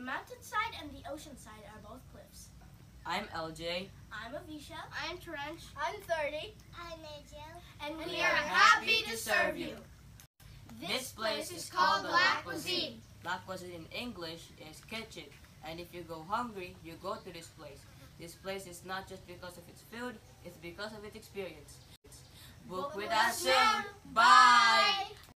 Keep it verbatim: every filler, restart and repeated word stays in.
The mountainside and the ocean side are both cliffs. I'm L J. I'm Avisha. I'm Trench. I'm thirty. I'm Angel. And we, we are are happy to serve you. This place is called La Cuisine. La Cuisine in English is kitchen. And if you go hungry, you go to this place. This place is not just because of its food, it's because of its experience. Book with us soon. Bye!